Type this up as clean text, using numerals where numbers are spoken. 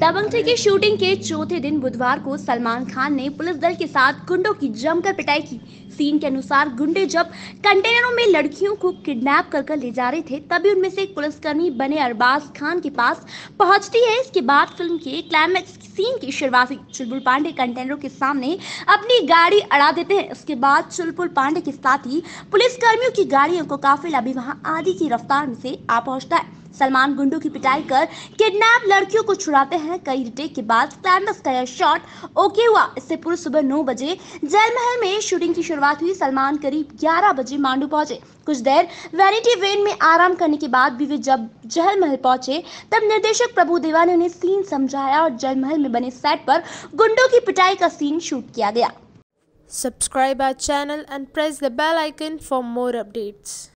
दबंग 3 की शूटिंग के चौथे दिन बुधवार को सलमान खान ने पुलिस दल के साथ गुंडों की जमकर पिटाई की। सीन के अनुसार गुंडे जब कंटेनरों में लड़कियों को किडनैप कर ले जा रहे थे, तभी उनमें से एक पुलिसकर्मी बने अरबाज खान के पास पहुंचती है। इसके बाद फिल्म के क्लाइमैक्स सीन की शुरुआत हुई। चुलबुल पांडे कंटेनरों के सामने अपनी गाड़ी अड़ा देते हैं। इसके बाद चुलबुल पांडे के साथ ही पुलिसकर्मियों की गाड़ियों को काफिला भी वहां आधी की रफ्तार से आ पहुंचता है। सलमान गुंडों की पिटाई कर किडनैप लड़कियों को छुड़ाते हैं। कई रिटेक के बाद क्लाइमैक्स का यह शॉट ओके हुआ। इससे पूर्व सुबह 9 बजे जल महल में शूटिंग की शुरुआत हुई। सलमान करीब 11 बजे मांडू पहुंचे। कुछ देर वैनिटी वेन में आराम करने के बाद भी वे जब जल महल पहुंचे, तब निर्देशक प्रभु देवा ने उन्हें सीन समझाया और जल महल में बने सेट पर गुंडों की पिटाई का सीन शूट किया गया। Subscribe our channel and press the bell icon for more updates.